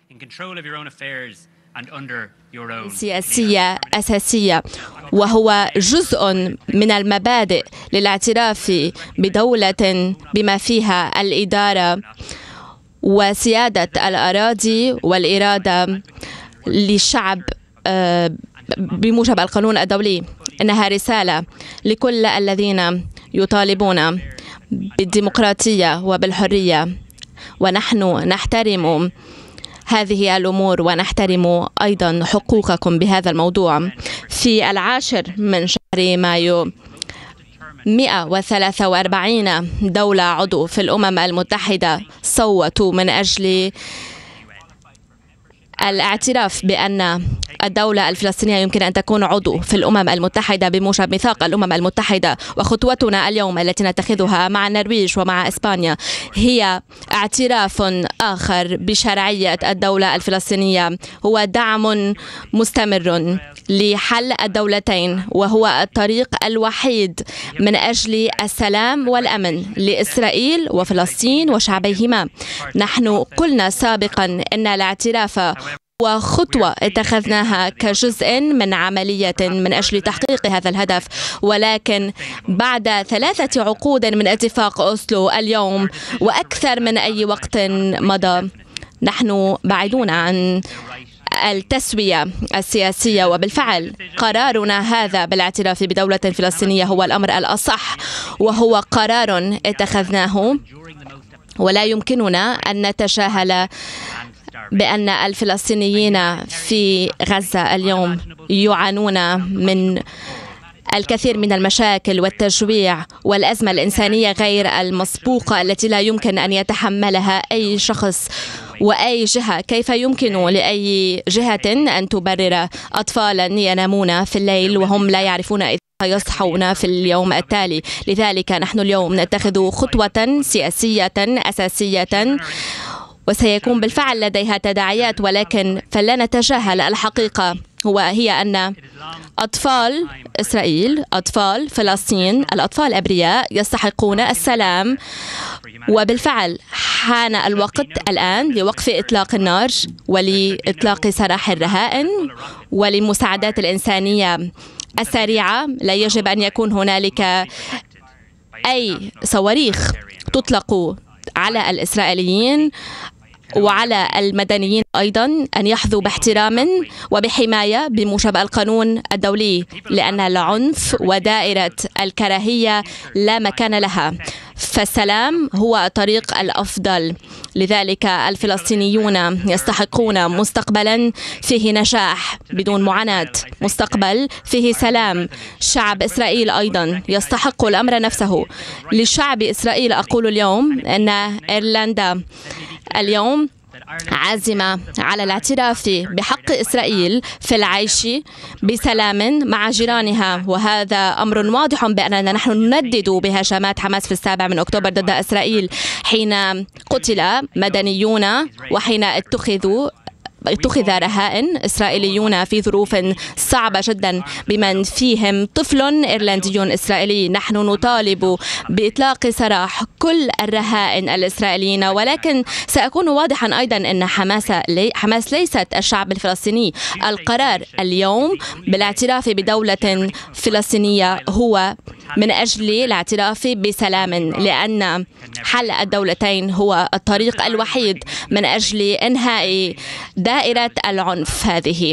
سياسية أساسية، وهو جزء من المبادئ للاعتراف بدولة بما فيها الإدارة وسيادة الأراضي والإرادة للشعب بموجب القانون الدولي. إنها رسالة لكل الذين يطالبون بالديمقراطية وبالحرية، ونحن نحترم هذه الأمور ونحترم أيضا حقوقكم بهذا الموضوع. في 10 من شهر مايو 143 دولة عضو في الأمم المتحدة صوتوا من أجل الاعتراف بأن الدولة الفلسطينية يمكن أن تكون عضو في الأمم المتحدة بموجب ميثاق الأمم المتحدة. وخطوتنا اليوم التي نتخذها مع النرويج ومع إسبانيا هي اعتراف آخر بشرعية الدولة الفلسطينية، هو دعم مستمر لحل الدولتين، وهو الطريق الوحيد من أجل السلام والأمن لإسرائيل وفلسطين وشعبيهما. نحن قلنا سابقا أن الاعتراف وخطوة اتخذناها كجزء من عملية من أجل تحقيق هذا الهدف، ولكن بعد 3 عقود من اتفاق أوسلو اليوم وأكثر من أي وقت مضى نحن بعيدون عن التسوية السياسية. وبالفعل قرارنا هذا بالاعتراف بدولة فلسطينية هو الأمر الأصح، وهو قرار اتخذناه، ولا يمكننا أن نتجاهل بأن الفلسطينيين في غزة اليوم يعانون من الكثير من المشاكل والتجويع والأزمة الإنسانية غير المسبوقة التي لا يمكن أن يتحملها أي شخص وأي جهة. كيف يمكن لأي جهة أن تبرر أطفالا ينامون في الليل وهم لا يعرفون إذا يصحون في اليوم التالي؟ لذلك نحن اليوم نتخذ خطوة سياسية أساسية وسيكون بالفعل لديها تداعيات، ولكن فلا نتجاهل الحقيقة، وهي أن أطفال إسرائيل، أطفال فلسطين، الأطفال الأبرياء يستحقون السلام. وبالفعل حان الوقت الآن لوقف إطلاق النار ولإطلاق سراح الرهائن وللمساعدات الإنسانية السريعة. لا يجب أن يكون هنالك أي صواريخ تطلق على الإسرائيليين وعلى المدنيين أيضا أن يحظوا باحترام وبحماية بموجب القانون الدولي، لأن العنف ودائرة الكراهية لا مكان لها، فالسلام هو الطريق الأفضل. لذلك الفلسطينيون يستحقون مستقبلا فيه نجاح بدون معاناة، مستقبل فيه سلام. شعب إسرائيل أيضا يستحق الأمر نفسه. لشعب إسرائيل أقول اليوم أن إيرلندا اليوم عازمة على الاعتراف بحق إسرائيل في العيش بسلام مع جيرانها، وهذا أمر واضح بأننا نحن نندد بهجمات حماس في 7 أكتوبر ضد إسرائيل حين قتل مدنيون وحين اتخذ رهائن إسرائيليون في ظروف صعبة جدا بمن فيهم طفل إيرلندي إسرائيلي. نحن نطالب بإطلاق سراح كل الرهائن الإسرائيليين، ولكن سأكون واضحا أيضا أن حماس ليست الشعب الفلسطيني. القرار اليوم بالاعتراف بدولة فلسطينية هو من أجل الاعتراف بسلام، لأن حل الدولتين هو الطريق الوحيد من أجل إنهاء دائرة العنف هذه.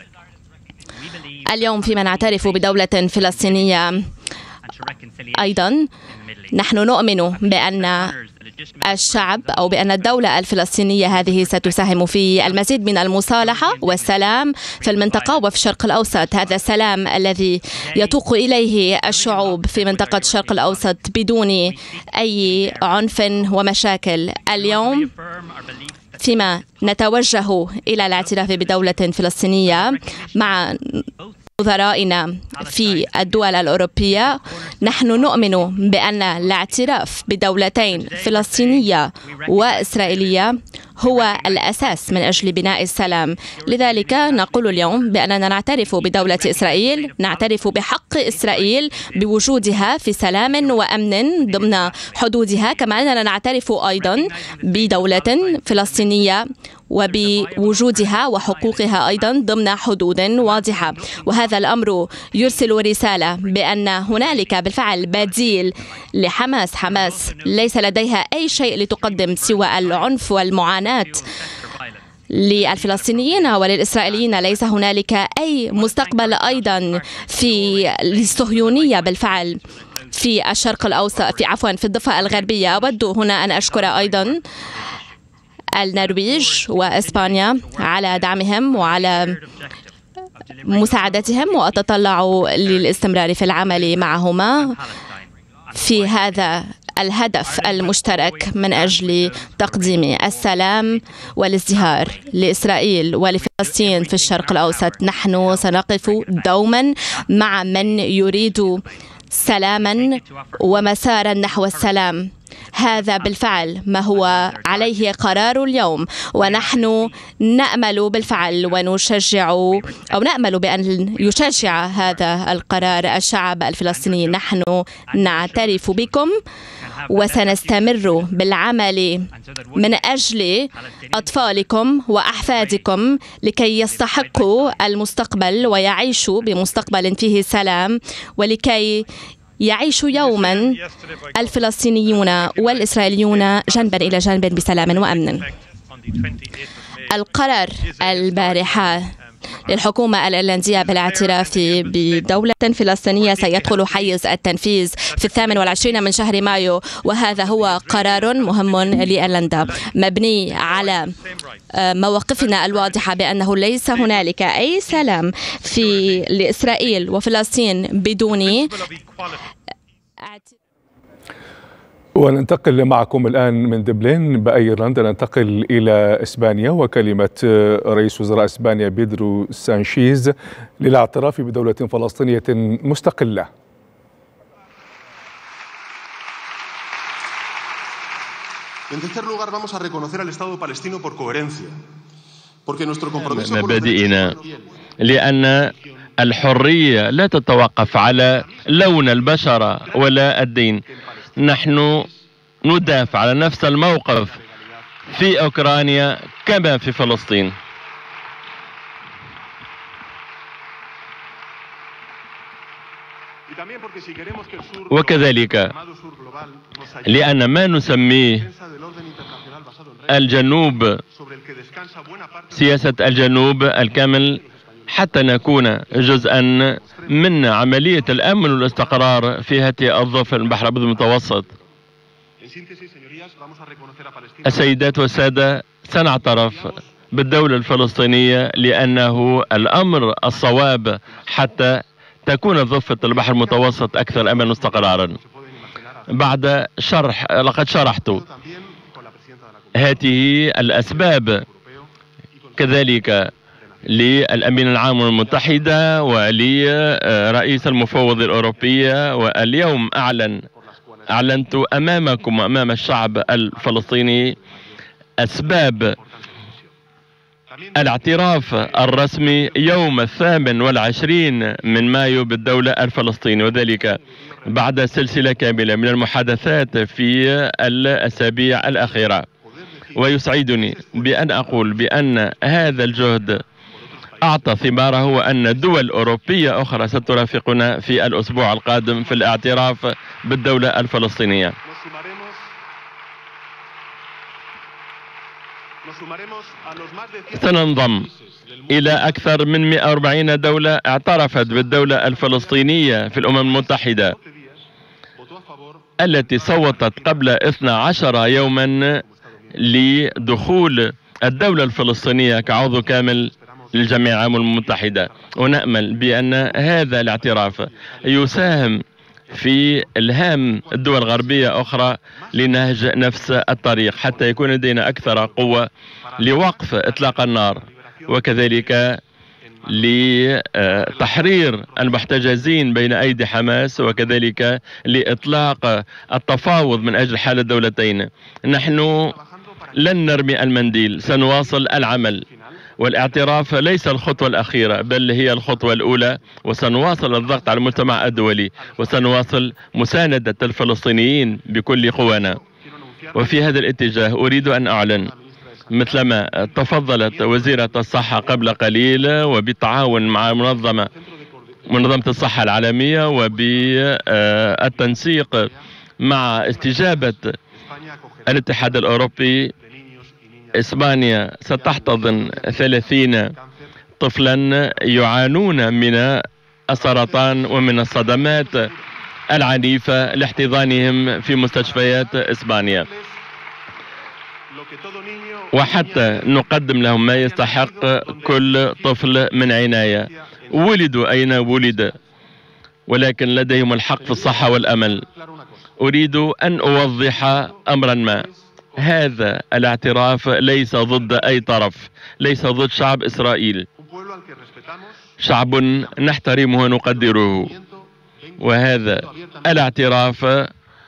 اليوم فيما نعترف بدولة فلسطينية أيضا نحن نؤمن بأن الشعب أو بأن الدولة الفلسطينية هذه ستساهم في المزيد من المصالحة والسلام في المنطقة وفي الشرق الأوسط. هذا السلام الذي يتوق إليه الشعوب في منطقة الشرق الأوسط بدون أي عنف ومشاكل. اليوم فيما نتوجه إلى الاعتراف بدولة فلسطينية مع نظرائنا في الدول الأوروبية، نحن نؤمن بأن الاعتراف بدولتين فلسطينية وإسرائيلية هو الأساس من أجل بناء السلام. لذلك نقول اليوم بأننا نعترف بدولة إسرائيل، نعترف بحق إسرائيل بوجودها في سلام وأمن ضمن حدودها، كما أننا نعترف أيضا بدولة فلسطينية وبوجودها وحقوقها أيضا ضمن حدود واضحة. وهذا الأمر يرسل رسالة بأن هنالك بالفعل بديل لحماس. حماس ليس لديها أي شيء لتقدم سوى العنف والمعاناة للفلسطينيين وللإسرائيليين. ليس هنالك أي مستقبل أيضا في الصهيونية بالفعل في الشرق الأوسط، في الضفة الغربية. أود هنا أن أشكر أيضا النرويج وإسبانيا على دعمهم وعلى مساعدتهم، وأتطلع للاستمرار في العمل معهما في هذا الهدف المشترك من أجل تقديم السلام والازدهار لإسرائيل ولفلسطين في الشرق الأوسط. نحن سنقف دوما مع من يريد سلاما ومسارا نحو السلام. هذا بالفعل ما هو عليه قرار اليوم، ونحن نأمل بالفعل ونشجع أو نأمل بأن يشجع هذا القرار الشعب الفلسطيني. نحن نعترف بكم وسنستمر بالعمل من أجل أطفالكم وأحفادكم لكي يستحقوا المستقبل ويعيشوا بمستقبل فيه سلام، ولكي يعيش يوما الفلسطينيون والإسرائيليون جنبا إلى جنب بسلام وأمن. القرار البارحة للحكومة الإيرلندية بالاعتراف بدولة فلسطينية سيدخل حيز التنفيذ في 28 من شهر مايو، وهذا هو قرار مهم لإيرلندا مبني على مواقفنا الواضحة بأنه ليس هنالك أي سلام لإسرائيل وفلسطين بدون. وننتقل معكم الآن من دبلين بأيرلندا، ننتقل إلى إسبانيا وكلمة رئيس وزراء إسبانيا بيدرو سانشيز للاعتراف بدولة فلسطينية مستقلة. مبادئنا لأن الحرية لا تتوقف على لون البشرة ولا الدين. نحن ندافع على نفس الموقف في أوكرانيا كما في فلسطين. وكذلك لأن ما نسميه الجنوب، سياسة الجنوب الكامل، حتى نكون جزءا من عملية الأمن والاستقرار في هذه الضفة البحر الأبيض المتوسط. السيدات والسادة، سنعترف بالدولة الفلسطينية لأنه الأمر الصواب حتى تكون ضفة البحر المتوسط أكثر أمنا واستقرارا. بعد شرح، لقد شرحت هذه الأسباب كذلك للأمين العام المتحدة ولرئيس المفوض الأوروبية، واليوم أعلنت أمامكم وأمام الشعب الفلسطيني أسباب الاعتراف الرسمي يوم 28 من مايو بالدولة الفلسطينية، وذلك بعد سلسلة كاملة من المحادثات في الأسابيع الأخيرة. ويسعدني بأن أقول بأن هذا الجهد أعطى ثماره، وأن دول أوروبية أخرى سترافقنا في الأسبوع القادم في الاعتراف بالدولة الفلسطينية. سننضم إلى أكثر من 140 دولة اعترفت بالدولة الفلسطينية في الأمم المتحدة، التي صوتت قبل 12 يوما لدخول الدولة الفلسطينية كعضو كامل للجمعية العامة المتحدة. ونأمل بأن هذا الاعتراف يساهم في إلهام الدول الغربية أخرى لنهج نفس الطريق، حتى يكون لدينا أكثر قوة لوقف إطلاق النار، وكذلك لتحرير المحتجزين بين أيدي حماس، وكذلك لإطلاق التفاوض من أجل حل الدولتين. نحن لن نرمي المنديل، سنواصل العمل، والاعتراف ليس الخطوة الأخيرة بل هي الخطوة الأولى، وسنواصل الضغط على المجتمع الدولي، وسنواصل مساندة الفلسطينيين بكل قوانا. وفي هذا الاتجاه أريد أن أعلن مثلما تفضلت وزيرة الصحة قبل قليل، وبالتعاون مع منظمة الصحة العالمية وبالتنسيق مع استجابة الاتحاد الأوروبي، إسبانيا ستحتضن 30 طفلا يعانون من السرطان ومن الصدمات العنيفة لاحتضانهم في مستشفيات إسبانيا، وحتى نقدم لهم ما يستحق كل طفل من عناية، ولدوا أين ولد، ولكن لديهم الحق في الصحة والأمل. أريد أن أوضح أمرا ما، هذا الاعتراف ليس ضد أي طرف، ليس ضد شعب إسرائيل، شعب نحترمه ونقدره، وهذا الاعتراف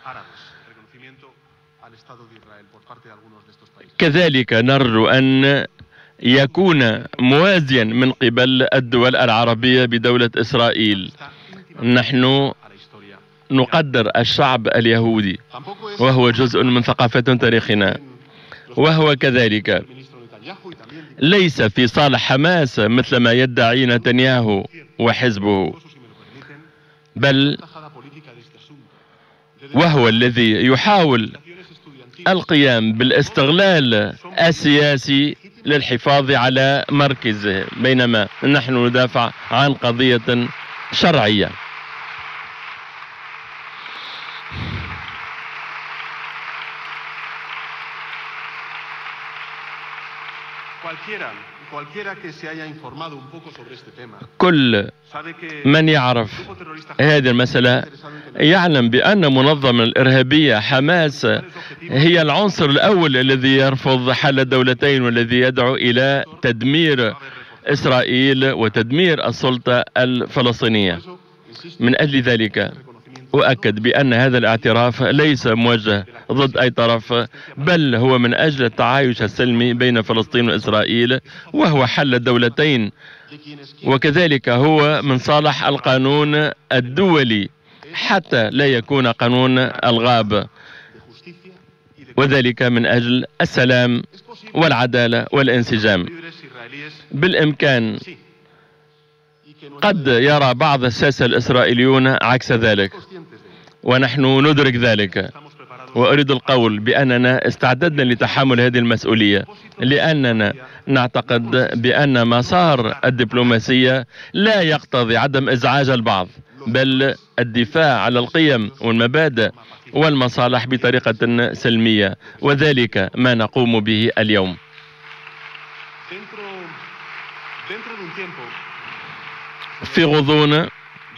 كذلك نرجو أن يكون موازيا من قبل الدول العربية بدولة إسرائيل. نحن نقدر الشعب اليهودي، وهو جزء من ثقافة تاريخنا، وهو كذلك ليس في صالح حماس مثل ما يدعي نتنياهو وحزبه، بل وهو الذي يحاول القيام بالاستغلال السياسي للحفاظ على مركزه، بينما نحن ندافع عن قضية شرعية. كل من يعرف هذه المسألة يعلم بأن منظمة الإرهابية حماس هي العنصر الأول الذي يرفض حل الدولتين، والذي يدعو إلى تدمير إسرائيل وتدمير السلطة الفلسطينية. من أجل ذلك أؤكد بأن هذا الاعتراف ليس موجه ضد أي طرف، بل هو من أجل التعايش السلمي بين فلسطين وإسرائيل، وهو حل الدولتين، وكذلك هو من صالح القانون الدولي حتى لا يكون قانون الغاب، وذلك من أجل السلام والعدالة والانسجام. بالإمكان قد يرى بعض الساسة الإسرائيليون عكس ذلك، ونحن ندرك ذلك، وأريد القول بأننا استعددنا لتحمل هذه المسؤولية، لأننا نعتقد بأن مسار الدبلوماسية لا يقتضي عدم إزعاج البعض، بل الدفاع على القيم والمبادئ والمصالح بطريقة سلمية، وذلك ما نقوم به اليوم. في غضون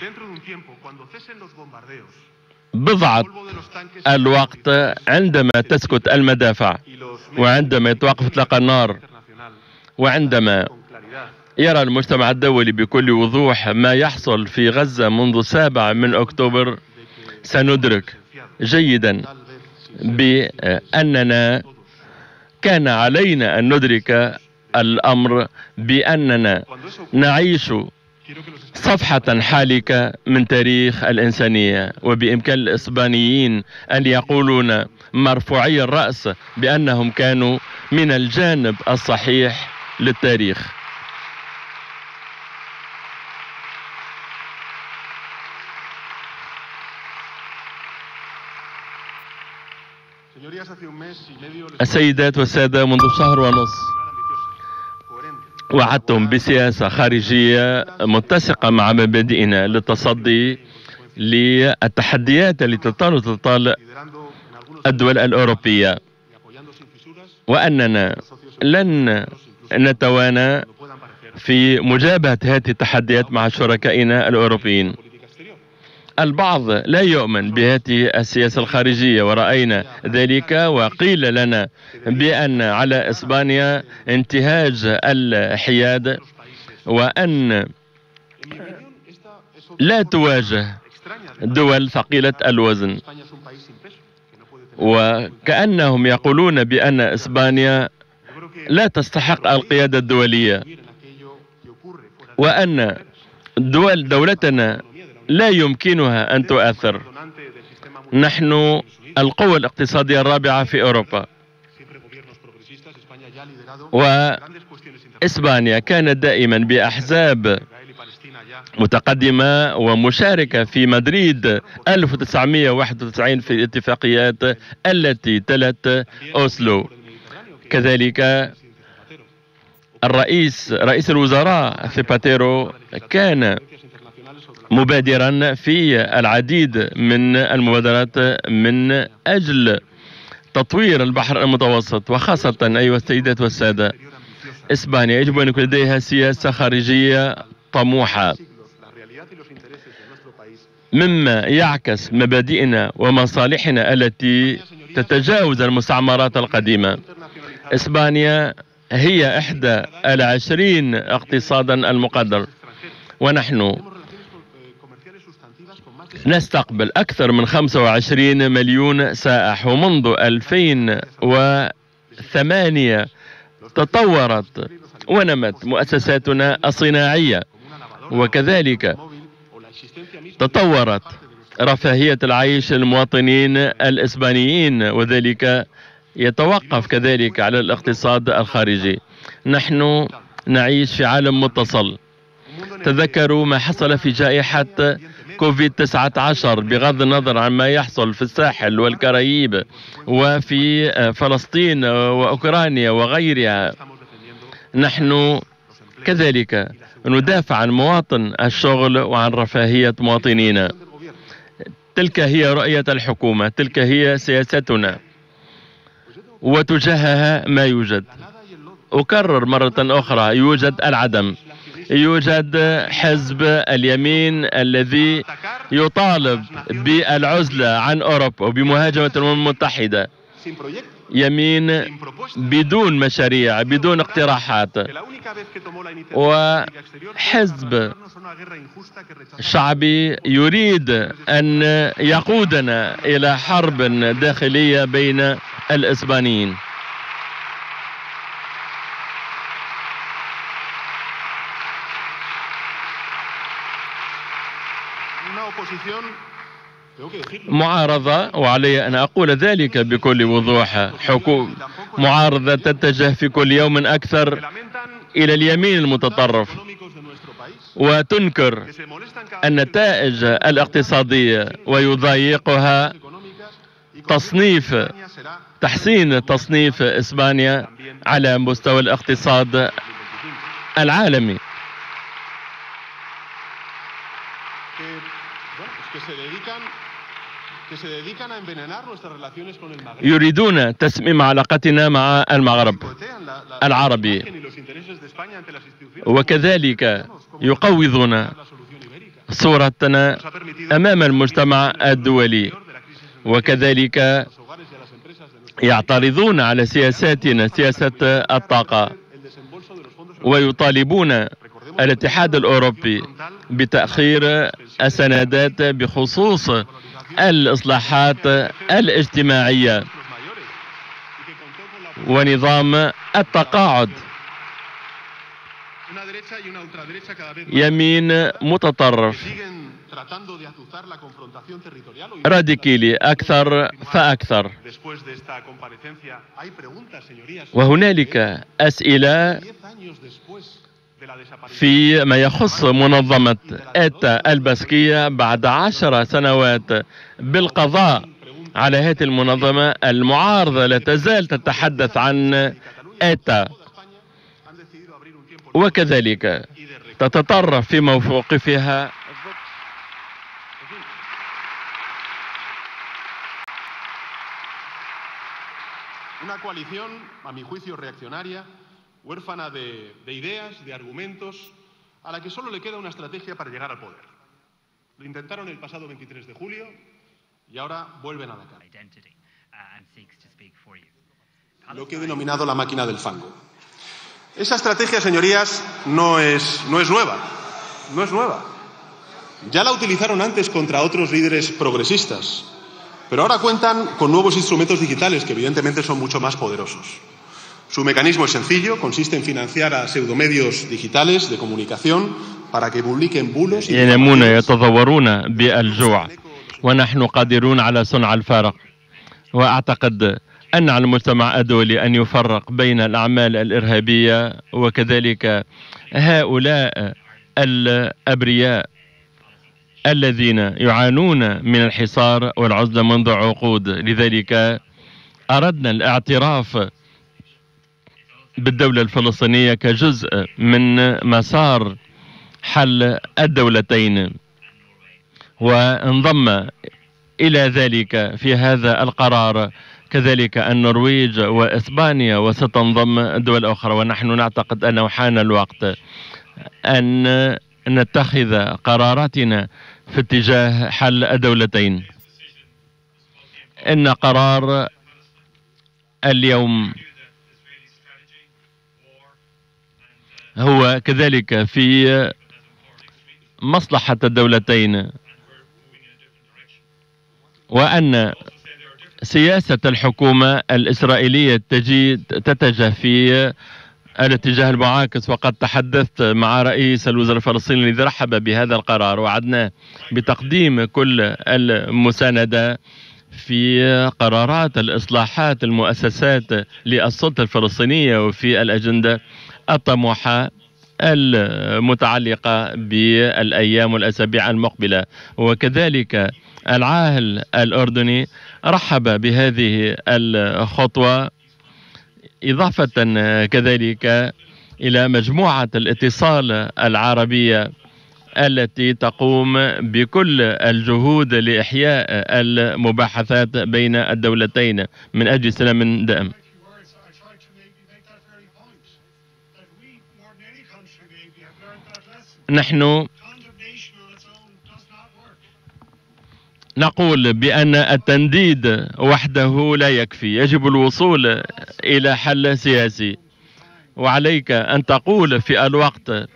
بضعة الوقت، عندما تسكت المدافع، وعندما يتوقف اطلاق النار، وعندما يرى المجتمع الدولي بكل وضوح ما يحصل في غزة منذ 7 من أكتوبر، سندرك جيدا بأننا كان علينا أن ندرك الأمر بأننا نعيش صفحة حالكة من تاريخ الإنسانية، وبإمكان الإسبانيين أن يقولون مرفوعي الرأس بأنهم كانوا من الجانب الصحيح للتاريخ. السيدات والسادة، منذ شهر ونصف وعدتم بسياسة خارجية متسقة مع مبادئنا للتصدي للتحديات التي تطال الدول الأوروبية، وأننا لن نتوانى في مجابهة هذه التحديات مع شركائنا الأوروبيين. البعض لا يؤمن بهذه السياسة الخارجية، ورأينا ذلك، وقيل لنا بأن على إسبانيا انتهاج الحياد، وأن لا تواجه دول ثقيلة الوزن، وكأنهم يقولون بأن إسبانيا لا تستحق القيادة الدولية، وأن دولتنا لا يمكنها أن تؤثر. نحن القوة الاقتصادية الرابعة في أوروبا، وإسبانيا كانت دائما بأحزاب متقدمة ومشاركة في مدريد 1991 في الاتفاقيات التي تلت أوسلو. كذلك رئيس الوزراء ثيباتيرو كان مبادرا في العديد من المبادرات من أجل تطوير البحر المتوسط، وخاصة أيها السيدات والسادة إسبانيا يجب أن يكون لديها سياسة خارجية طموحة مما يعكس مبادئنا ومصالحنا التي تتجاوز المستعمرات القديمة. إسبانيا هي إحدى 20 اقتصادا المقدر، ونحن نستقبل أكثر من 25 مليون سائح، ومنذ 2008 تطورت ونمت مؤسساتنا الصناعية، وكذلك تطورت رفاهية العيش للمواطنين الإسبانيين، وذلك يتوقف كذلك على الاقتصاد الخارجي. نحن نعيش في عالم متصل. تذكروا ما حصل في جائحة كوفيد-19 بغض النظر عن ما يحصل في الساحل والكاريب وفي فلسطين وأوكرانيا وغيرها. نحن كذلك ندافع عن مواطن الشغل وعن رفاهية مواطنينا. تلك هي رؤية الحكومة، تلك هي سياستنا، وتجاهها ما يوجد. أكرر مرة أخرى، يوجد العدم، يوجد حزب اليمين الذي يطالب بالعزلة عن أوروبا وبمهاجمة الأمم المتحدة، يمين بدون مشاريع، بدون اقتراحات، وحزب شعبي يريد أن يقودنا إلى حرب داخلية بين الإسبانيين. معارضة، وعلي أن أقول ذلك بكل وضوح، معارضة تتجه في كل يوم أكثر إلى اليمين المتطرف، وتنكر النتائج الاقتصادية ويضايقها تحسين تصنيف إسبانيا على مستوى الاقتصاد العالمي. يريدون تسميم علاقتنا مع المغرب العربي، وكذلك يقوضون صورتنا أمام المجتمع الدولي، وكذلك يعترضون على سياساتنا، سياسة الطاقة، ويطالبون الاتحاد الأوروبي بتأخير السندات بخصوص الإصلاحات الاجتماعية ونظام التقاعد. يمين متطرف راديكالي أكثر فأكثر. وهنالك أسئلة فيما يخص منظمة إيتا الباسكية بعد 10 سنوات بالقضاء على هذه المنظمة. المعارضة لا تزال تتحدث عن إيتا، وكذلك تتطرف في موقفها una coalición, a mi juicio, reaccionaria, huérfana de ideas, de argumentos, a la que solo le queda una estrategia para llegar al poder. Lo intentaron el pasado 23 de julio y ahora vuelven a la carga. Lo que he denominado la máquina del fango. Esa estrategia, señorías, no es nueva. No es nueva. Ya la utilizaron antes contra otros líderes progresistas, pero ahora cuentan con nuevos instrumentos digitales que evidentemente son mucho más poderosos. Su mecanismo es sencillo, consiste en financiar a pseudomedios digitales de comunicación para que publiquen bulos. ينامون يتضورون بالجوع ونحن قادرون على صنع الفارق. وأعتقد أن على المجتمع الدولي أن يفرق بين الأعمال الإرهابية وكذلك هؤلاء الأبرياء الذين يعانون من الحصار والعزلة منذ عقود. لذلك أردنا الاعتراف بالدولة الفلسطينية كجزء من مسار حل الدولتين، وانضم إلى ذلك في هذا القرار كذلك النرويج وإسبانيا، وستنضم دول أخرى. ونحن نعتقد أنه حان الوقت أن نتخذ قراراتنا في اتجاه حل الدولتين. إن قرار اليوم هو كذلك في مصلحة الدولتين، وأن سياسة الحكومة الإسرائيلية تتجه في الاتجاه المعاكس. وقد تحدثت مع رئيس الوزراء الفلسطيني الذي رحب بهذا القرار، وعدناه بتقديم كل المساندة في قرارات الإصلاحات المؤسسات للسلطة الفلسطينية وفي الأجندة الطموحة المتعلقة بالأيام والأسابيع المقبلة. وكذلك العاهل الأردني رحب بهذه الخطوة، إضافة كذلك إلى مجموعة الاتصال العربية التي تقوم بكل الجهود لإحياء المباحثات بين الدولتين من أجل سلام دائم. نحن نقول بأن التنديد وحده لا يكفي، يجب الوصول إلى حل سياسي، وعليك أن تقول في الوقت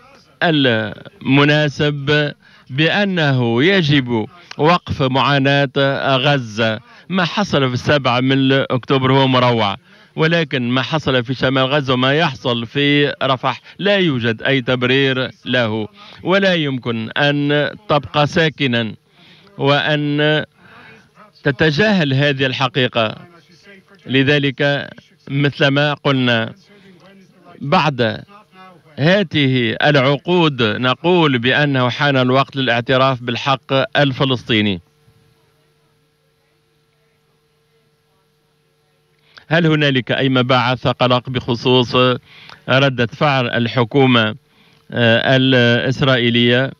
المناسب بأنه يجب وقف معاناة غزة. ما حصل في 7 من أكتوبر هو مروع، ولكن ما حصل في شمال غزة وما يحصل في رفح لا يوجد أي تبرير له، ولا يمكن أن تبقى ساكنا وأن تتجاهل هذه الحقيقة. لذلك مثلما قلنا بعد هذه العقود نقول بأنه حان الوقت للاعتراف بالحق الفلسطيني. هل هنالك أي مباعث قلق بخصوص ردة فعل الحكومة الإسرائيلية؟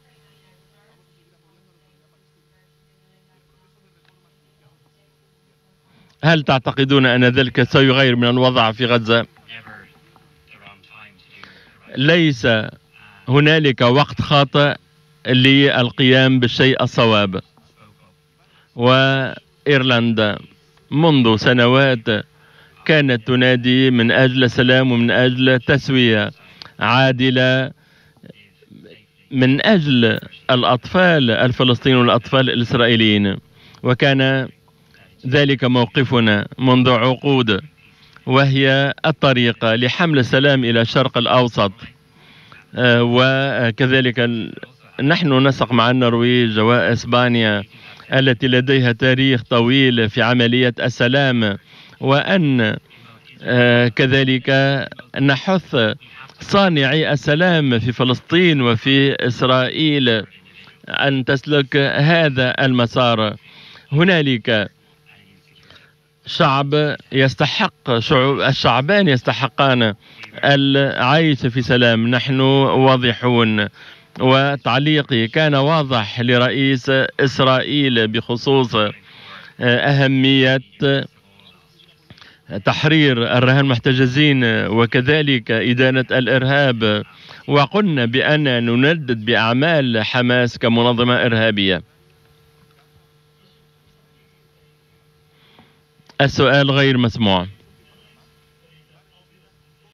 هل تعتقدون أن ذلك سيغير من الوضع في غزة؟ ليس هنالك وقت خاطئ للقيام بالشيء الصواب. وإيرلندا منذ سنوات كانت تنادي من أجل سلام ومن أجل تسوية عادلة من أجل الأطفال الفلسطينيين والأطفال الإسرائيليين، وكان ذلك موقفنا منذ عقود، وهي الطريقة لحمل السلام إلى الشرق الأوسط. وكذلك نحن نسق مع النرويج وإسبانيا التي لديها تاريخ طويل في عملية السلام، وأن كذلك نحث صانعي السلام في فلسطين وفي إسرائيل أن تسلك هذا المسار. هنالك شعب يستحق، الشعبان يستحقان العيش في سلام. نحن واضحون، وتعليقي كان واضح لرئيس إسرائيل بخصوص أهمية تحرير الرهان المحتجزين وكذلك إدانة الإرهاب، وقلنا بأننا نندد بأعمال حماس كمنظمة إرهابية. السؤال غير مسموع.